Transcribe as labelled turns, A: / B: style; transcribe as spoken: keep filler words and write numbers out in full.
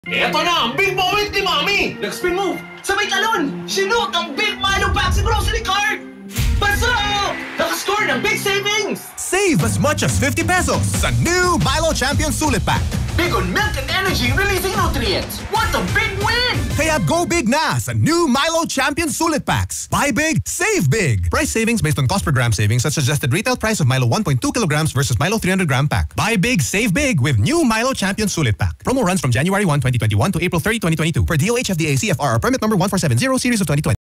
A: Eto na ang big moment ni Mami!
B: Nag-spin move! Sabay talon! Sinut ang Big Milo back sa grocery cart! Pasok! Nakascore ng big savings!
C: Save as much as fifty pesos sa new Milo Champion Sulit Pack.
B: Big on milk and energy releasing nutrients. What a big win!
C: Kaya go big na sa new Milo Champion Sulit Packs. Buy big, save big. Price savings based on cost per gram savings at suggested retail price of Milo one point two kilograms versus Milo three hundred gram pack. Buy big, save big with new Milo Champion Sulit Pack. Promo runs from January first, twenty twenty-one to April thirtieth, twenty twenty-two. Per D O H F D A C F R permit number one four seven zero series of twenty twenty.